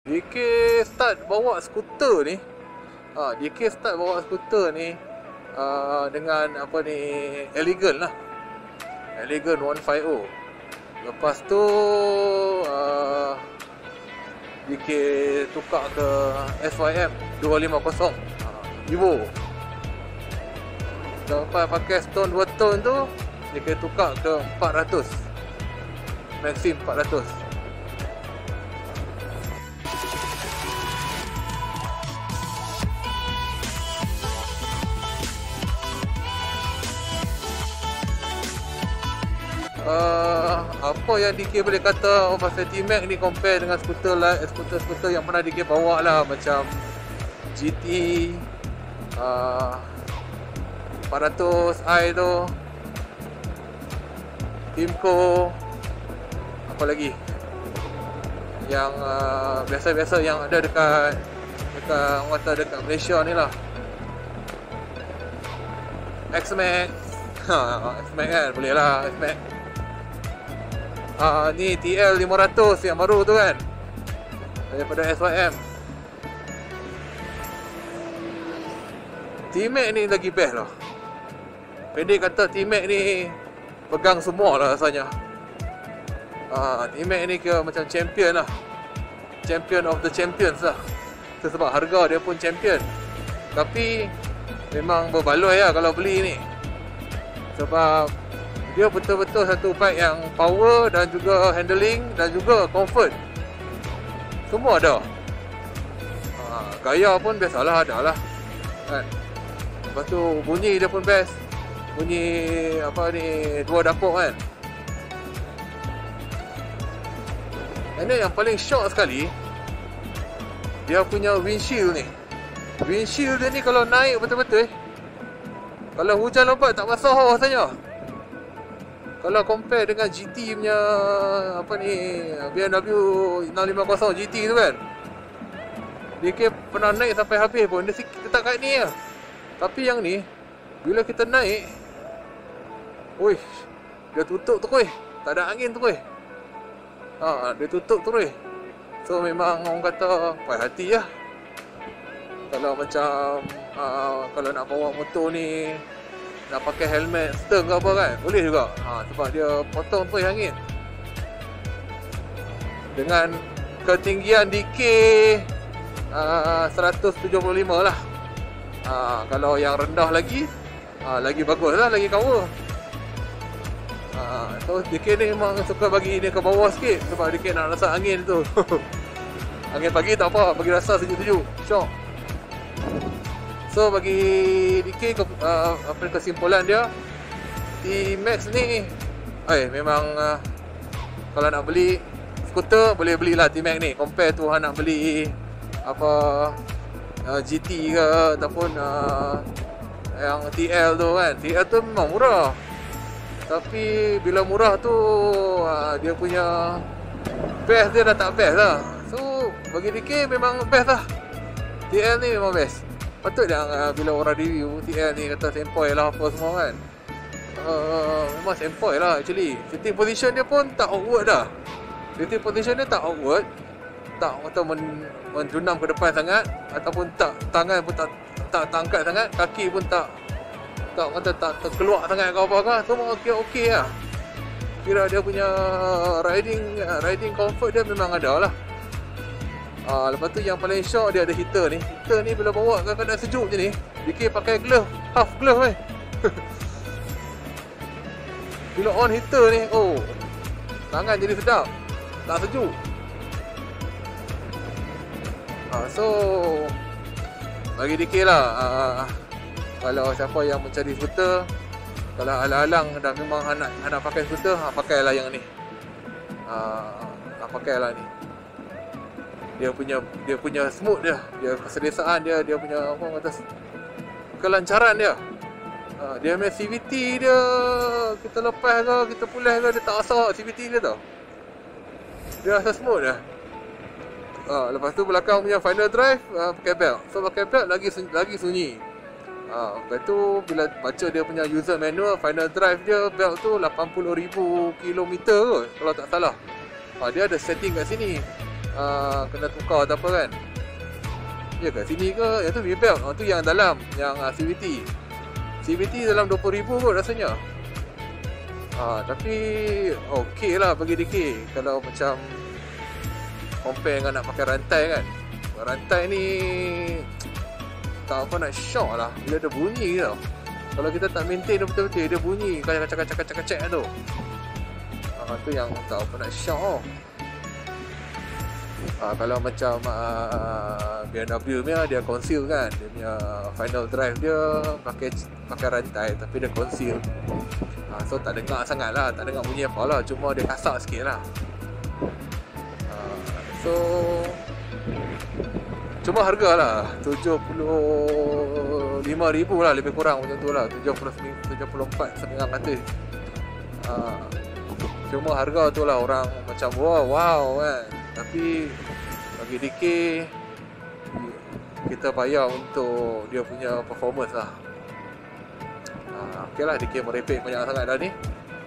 DK start bawa skuter ni. DK start bawa skuter ni dengan apa ni, Elegant lah. Elegant 150. Lepas tu DK tukar ke SYM 250 Evo. Lepas pakai stone 2 tone tu, DK tukar ke 400 Maxim 400. Apa yang DK boleh kata pasal T-Max ni compare dengan skuter yang pernah DK bawa lah, macam GT 400i tu, Timco, apa lagi yang biasa-biasa yang ada dekat orang kata dekat Malaysia ni lah. X-Max. X-Max kan, boleh lah X-Max. Ni TL 500 yang baru tu kan, daripada SYM. T-Max ni lagi best lah. Pendek kata, T-Max ni pegang semua lah rasanya. T-Max ni kira macam champion lah, champion of the champions lah. Sebab harga dia pun champion, tapi memang berbaloi lah kalau beli ni. Sebab dia betul-betul satu bike yang power dan juga handling dan juga comfort, semua ada. Gaya pun biasalah ada lah kan. Lepas tu bunyi dia pun best. Bunyi apa ni, 2 dapur kan. And then yang paling shock sekali, dia punya windshield ni. Windshield dia ni kalau naik betul-betul, kalau hujan lebat tak basah rasanya. Kalau compare dengan GT punya apa ni, BMW 650 GT tu kan, DK pernah naik sampai habis pun dia tak kat ni lah. Tapi yang ni, bila kita naik, uish, dia tutup terus, tak ada angin terus. Dia tutup terus. So memang orang kata puas hati lah. Kalau macam kalau nak bawa motor ni, nak pakai helmet stern ke apa kan, boleh juga. Sebab dia potong terus angin. Dengan ketinggian DK 175 lah. Kalau yang rendah lagi bagus lah, lagi cover. So DK ni memang suka bagi dia ke bawah sikit, sebab DK nak rasa angin tu. Angin pagi tak apa, bagi rasa sejuk-sejuk, syok. So bagi DK kesimpulan dia, T-Max ni memang kalau nak beli skuter, boleh belilah T-Max ni. Compare tu nak beli apa GT ke ataupun yang TL tu kan. TL tu memang murah, tapi bila murah tu dia punya best dia dah tak best lah. So bagi DK memang best lah, TL ni memang best. Patut yang bila orang review TL ni kata sempoi lah apa semua kan, memang sempoi lah actually. Sitting position dia pun tak awkward dah. Sitting position dia tak awkward, tak kata menjunam ke depan sangat, ataupun tak, tangan pun tak angkat sangat, kaki pun tak kata tak terkeluar sangat ke apa ke. Semua okey lah. Kira dia punya riding comfort dia memang ada lah. Lepas tu yang paling shock, dia ada heater ni. Heater ni bila bawa kadang-kadang sejuk je ni, DK pakai glove, half glove bila on heater ni, tangan jadi sedap, tak sejuk. So bagi DK lah, kalau siapa yang mencari skuter, kalau alang-alang dah memang nak pakai skuter, pakailah yang ni. Pakailah ni. Dia punya smooth dia keselesaan dia punya apa kata, kelancaran dia. Dia punya CVT dia, kita lepas ke, kita pulih ke, dia tak rasa CVT dia tau. Dia rasa smooth dah. Lepas tu belakang punya final drive pakai belt. So pakai belt lagi sunyi. Lepas tu bila baca dia punya user manual, final drive dia belt tu 80,000 km kot kalau tak salah. Dia ada setting kat sini. kena tukar atau apa kan. Ya ke sini ke? Yang tu V-belt. Tu yang dalam, yang CVT. CVT dalam 20,000 kot rasanya. Tapi okey lah bagi DK. Kalau macam compare dengan nak pakai rantai kan. Rantai ni tak apa nak shock lah bila ada bunyi tau. Kalau kita tak maintain betul-betul, dia bunyi kacak-kacak tu. Tu yang tak apa nak shock tau. Kalau macam BMW punya, dia conceal kan. Dia punya final drive dia pakai rantai tapi dia conceal. So tak dengar sangat lah, tak dengar bunyi apa lah. Cuma dia kasar sikit lah. So cuma harga lah 75,000 lah, lebih kurang macam tu lah. 74,900. Cuma harga tu lah orang macam wow kan. Tapi bagi DK, kita bayar untuk dia punya performance lah. Ok lah, DK merepek banyak sangat dah ni.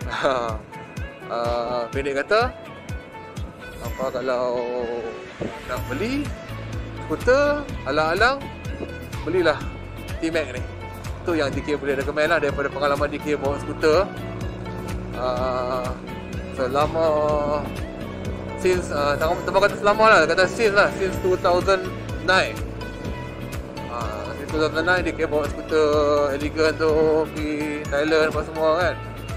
Pendek kata, apa kalau nak beli skuter alang-alang, belilah T-Max ni. Tu yang DK boleh recommend lah daripada pengalaman DK bawa skuter. Selama since tanpa kata selama lah, kata since 2009. Since 2009 DK bawa skuter Elegant tu pergi Thailand apa semua kan.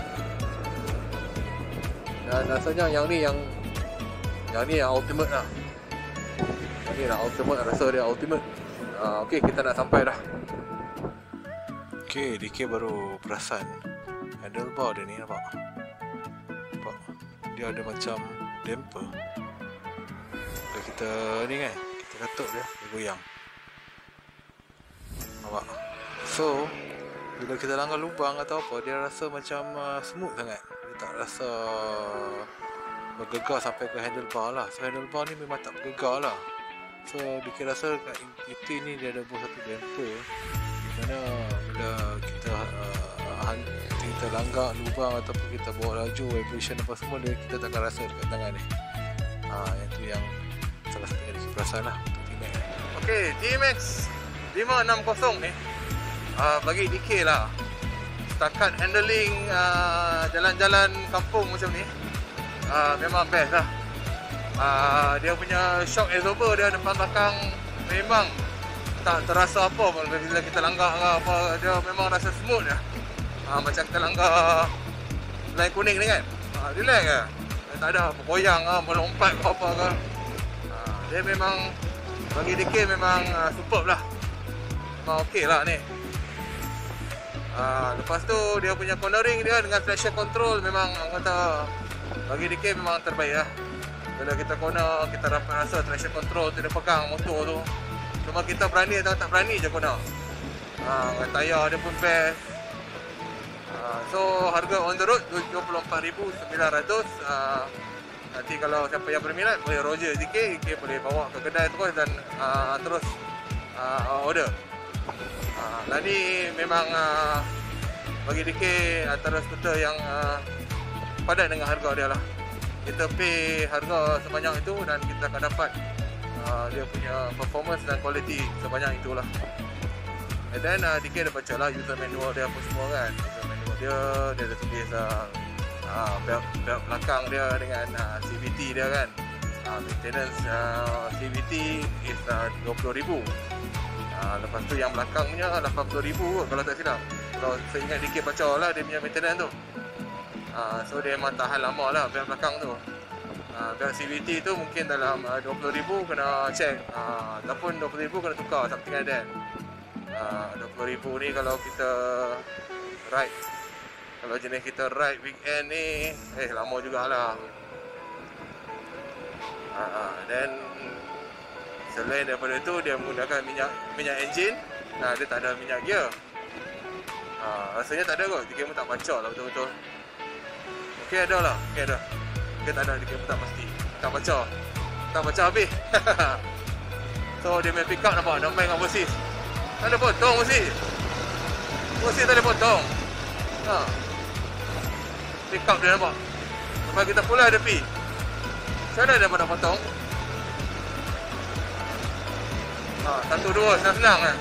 Dan rasanya yang ni yang ultimate lah. Yang ni lah ultimate, rasa dia ultimate. Ok, kita nak sampai dah. Ok, DK baru perasan handlebar dia ni, nampak? Dia ada macam damper. Kalau kita ni kan, kita katuk dia goyang. Nampak? So bila kita langgar lubang atau apa, dia rasa macam smooth sangat. Dia tak rasa bergegar sampai ke handlebar lah. So handlebar ni memang tak bergegar lah. So dia rasa kat itu ni dia ada buat satu damper, di mana bila kita langgar lubang ataupun kita bawa laju, vibration apa semua, kita takkan rasa dekat tangan ni. Yang tu yang salah satu yang diperasan lah untuk T-Max. Ok, T-Max 560 ni bagi DK lah, setakat handling jalan-jalan kampung macam ni, memang best lah. Dia punya shock absorber dia depan belakang memang tak terasa apa bila kita langgar ke apa. Dia memang rasa smooth lah. Macam kita langgar line kuning ni kan, relax lah. Tak ada bergoyang melompat ke apa ke. Dia memang bagi DK memang superb lah. Memang okey lah ni. Lepas tu dia punya cornering dia dengan traction control memang kata bagi DK memang terbaik lah. Bila kita corner, kita dapat rasa traction control tu dia pegang motor tu. Cuma kita berani atau tak berani je corner. Tayar dia pun best. So harga on the road 74,900. Nanti kalau siapa yang berminat boleh Roger DK boleh bawa ke kedai terus dan terus order. Dan ni memang bagi DK antara skuter yang padat dengan harga dia lah. Kita pay harga sebanyak itu dan kita akan dapat dia punya performance dan quality sebanyak itulah. And then DK dah baca lah user manual dia apa semua kan. User manual dia ada tulis belt belakang dia dengan CVT dia kan. Maintenance CVT is 20,000. Lepas tu yang belakang punya 80,000 kalau tak silap. Kalau saya ingat DK baca lah dia punya maintenance tu. So dia memang tahan lama lah belt belakang tu. Belt CVT tu mungkin dalam 20,000 kena check, ataupun 20,000 kena tukar, something like that. 20,000 ni kalau kita ride, kalau jenis kita ride weekend ni lama jugalah. Dan selain daripada tu dia menggunakan minyak enjin. Dia tak ada minyak gear. Rasanya tak ada kot, DK pun tak baca lah betul-betul. Ok ada lah, ok ada. Ok tak ada, DK pun tak pasti. Tak baca habis. So dia main pick up nampak, dia main dengan versis. Tak ada potong versis tak ada potong. Pick up dia nampak. Lepas kita pula ada pi. Macam mana dia nak potong? Satu dua senang kan.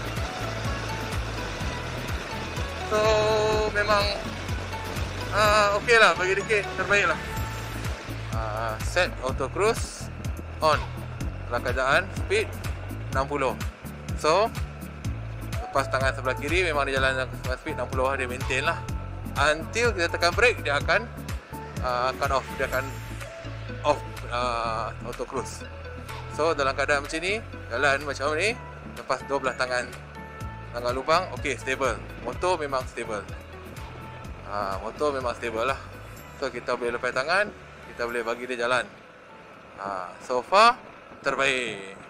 So memang okey lah, bagi DK terbaik lah. Set auto cruise on dalam keadaan speed 60. So lepas tangan sebelah kiri memang dia jalan dengan speed 60, dia maintain lah until kita tekan brake, dia akan off, dia akan off auto cruise. So dalam keadaan macam ni, jalan macam ni, lepas 12 tangan lubang, okey, stable. Motor memang stable. Motor memang stable lah. So kita boleh lepas tangan, kita boleh bagi dia jalan. So far terbaik.